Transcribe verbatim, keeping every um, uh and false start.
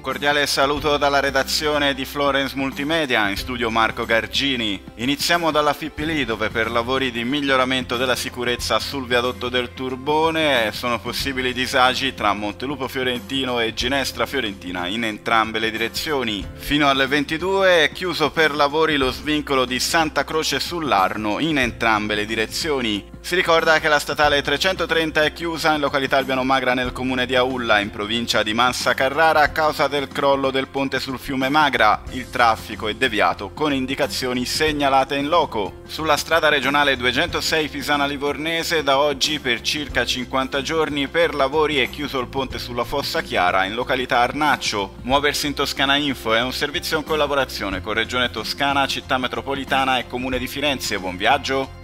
cordiale saluto dalla redazione di Florence Multimedia, in studio Marco Gargini. Iniziamo dalla Fippili, dove per lavori di miglioramento della sicurezza sul viadotto del Turbone sono possibili disagi tra Montelupo Fiorentino e Ginestra Fiorentina in entrambe le direzioni. Fino alle ventidue è chiuso per lavori lo svincolo di Santa Croce sull'Arno in entrambe le direzioni. Si ricorda che la statale trecentotrenta è chiusa in località Albiano Magra nel comune di Aulla, in provincia di Massa Carrara, a causa del crollo del ponte sul fiume Magra. Il traffico è deviato con indicazioni segnalate in loco. Sulla strada regionale duecentosei Pisana-Livornese da oggi per circa cinquanta giorni per lavori è chiuso il ponte sulla Fossa Chiara in località Arnaccio. Muoversi in Toscana Info è un servizio in collaborazione con Regione Toscana, Città Metropolitana e Comune di Firenze. Buon viaggio!